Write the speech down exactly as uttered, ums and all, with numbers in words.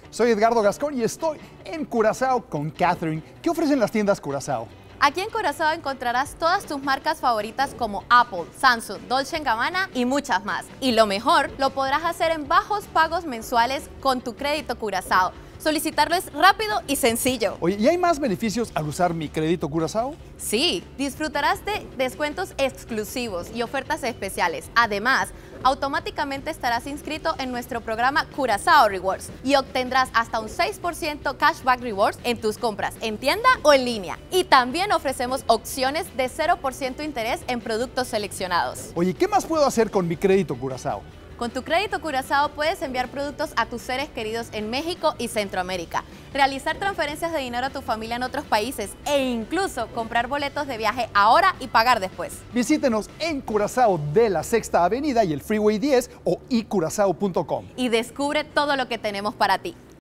Soy Edgardo Gascón y estoy en Curazao con Catherine. ¿Qué ofrecen las tiendas Curazao? Aquí en Curazao encontrarás todas tus marcas favoritas como Apple, Samsung, Dolce and Gabbana y muchas más. Y lo mejor, lo podrás hacer en bajos pagos mensuales con tu crédito Curazao. Solicitarlo es rápido y sencillo. Oye, ¿y hay más beneficios al usar mi crédito Curazao? Sí, disfrutarás de descuentos exclusivos y ofertas especiales. Además, automáticamente estarás inscrito en nuestro programa Curazao Rewards y obtendrás hasta un seis por ciento cashback rewards en tus compras en tienda o en línea. Y también ofrecemos opciones de cero por ciento interés en productos seleccionados. Oye, ¿qué más puedo hacer con mi crédito Curazao? Con tu crédito Curazao puedes enviar productos a tus seres queridos en México y Centroamérica, realizar transferencias de dinero a tu familia en otros países e incluso comprar boletos de viaje ahora y pagar después. Visítenos en Curazao de la Sexta Avenida y el Freeway diez o i curazao punto com. Y descubre todo lo que tenemos para ti.